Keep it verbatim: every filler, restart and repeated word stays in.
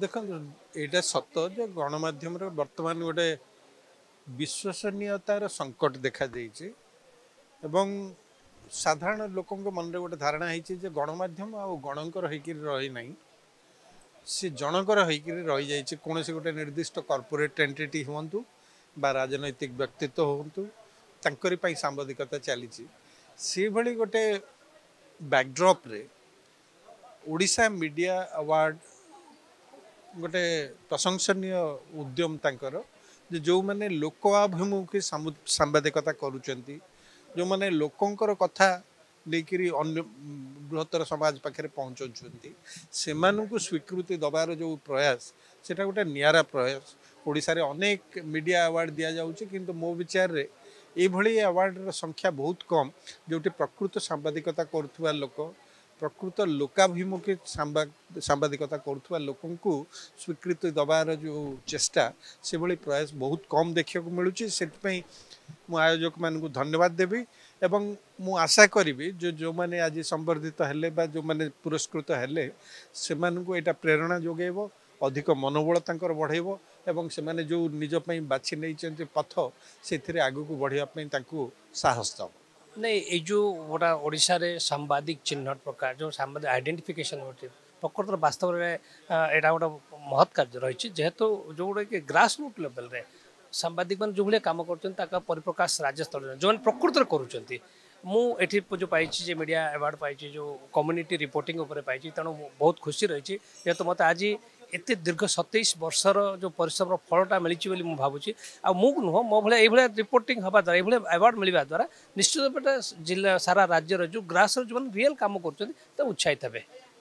देख यहाँ सत जो गणमाध्यम वर्तमान गोटे विश्वसनीयतार संकट देखा देइछि एवं साधारण लोकों मन में गोटे धारणा है गणमाध्यम आ गणकर होकर रही ना सी जनकर होकर रही जाइए कौन से गोटे निर्दिष्ट कॉर्पोरेट एंटिटी हूँ बा राजनैतिक व्यक्तित्व हूँ तंकरी पाई सांबादिकता चली सी भली गोटे बैकड्रॉप रे ओडिशा मीडिया अवार्ड गोटे प्रशंसनीय उद्यम तांकर जे जो माने लोकाभिमुखी सांबादिकता करुचंती जो माने लोकंकर कथा लेकिरी अन्य बृहत्तर समाज पाखे पहुँचुंट से स्वीकृति दबार जो प्रयास सेटा गोटे नियारा प्रयास ओडिशा रे अनेक मीडिया अवार्ड दिया जाउछि किंतु मो विचार रे एभली अवार्ड संख्या बहुत कम जोटी प्रकृत सांबादिकता करुवा लोक प्रकृत लोकाभिमुखी सांबादिकता करुवा लोकं को स्वीकृति दबार जो चेष्टा से भली प्रयास बहुत कम देखा मिलूँ से मु आयोजक मान धन्यवाद देवी एवं मु आशा करी जो जो माने आज संवर्धित हेले बा जो माने पुरस्कृत हेले से मानकु एटा प्रेरणा जोगेबो अधिक मनोबल तांकर बढ़ेबो एवं से माने जो निज पई बाछि नै चंती पथ सेथिरे आगु को बढ़िया पई तांकु साहस दब नहीं ये जो गोटा ओडिशा रे सांबादिक चिन्ह प्रकार जो सांबादिक आइडेंटिफिकेशन होती प्रकृत वास्तव में एटा गोटा महत् कार्य रही जेहेतु जो गोटे ग्रास रूट लेवल रे सांबादिक मान जो भाई कम कर परिप्रकाश राज्य स्तर जो प्रकृत करुँच मुझे जो पाई मीडिया अवार्ड पाई जो कम्युनिटी रिपोर्टिंग उपर पाई तेणु बहुत खुशी रही जेहेतु मत आज एत दीर्घ सतैश वर्षर जो परिश्रम फलटा मिली मुझे भावुँ आ मु नुह मो भाई ये रिपोर्टिंग हवा द्वारा ये अवार्ड मिलवा द्वारा निश्चित भाव जिला सारा राज्यर जो ग्रास जो रियल कम कर उत्साहित हे।